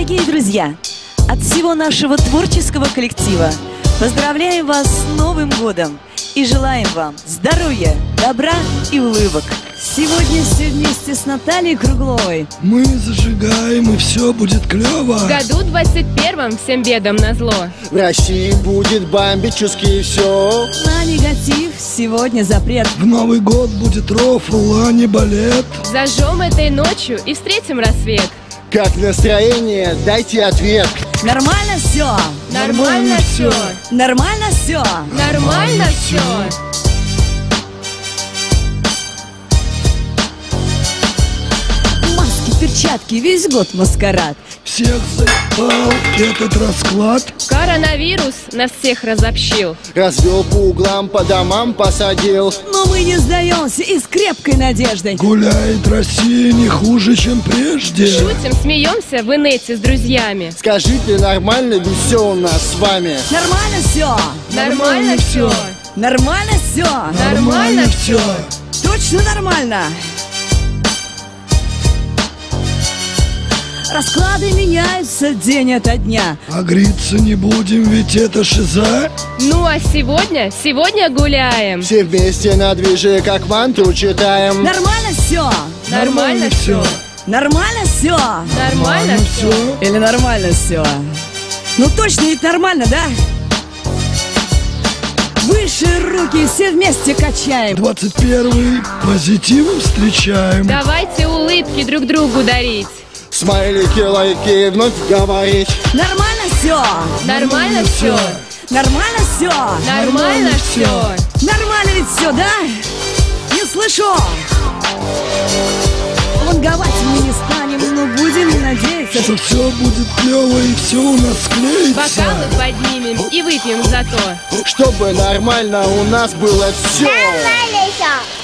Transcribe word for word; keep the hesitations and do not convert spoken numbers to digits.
Дорогие друзья, от всего нашего творческого коллектива поздравляем вас с Новым годом и желаем вам здоровья, добра и улыбок. Сегодня все вместе с Натальей Кругловой мы зажигаем, и все будет клево. В году двадцать первом всем бедам назло. В России будет бомбически все. На негатив сегодня запрет. В Новый год будет рофл, а не балет. Зажжем этой ночью и встретим рассвет. Как настроение? Дайте ответ. Нормально все. Нормально все. Нормально все. Нормально все. Маски, перчатки, весь год маскарад. Всех заебал этот расклад. Коронавирус нас всех разобщил. Развел по углам, по домам посадил. Но мы не сдаемся и с крепкой надеждой. Гуляет Россия не хуже, чем прежде. Шутим, смеемся в инете с друзьями. Скажите, нормально ли все у нас с вами? Нормально все. Нормально все. Нормально все. Нормально все. Точно нормально. Расклады меняются день ото дня. А гриться не будем, ведь это шиза. Ну а сегодня, сегодня гуляем. Все вместе на движе, как мантру читаем. Нормально все. Нормально все. Нормально все. Нормально все. Или нормально все. Ну точно ведь нормально, да? Выше руки, все вместе качаем. Двадцать первый позитивом встречаем. Давайте улыбки друг другу дарить. Смайлики, лайки, вновь говорить. Нормально все. Нормально все. Нормально все. Нормально все. Нормально ведь все, да? Не слышу. Лонговать мы не станем, но будем надеяться, что все будет клево и все у нас склеится. Бокалы поднимем и выпьем за то, чтобы нормально у нас было все. Нормально все.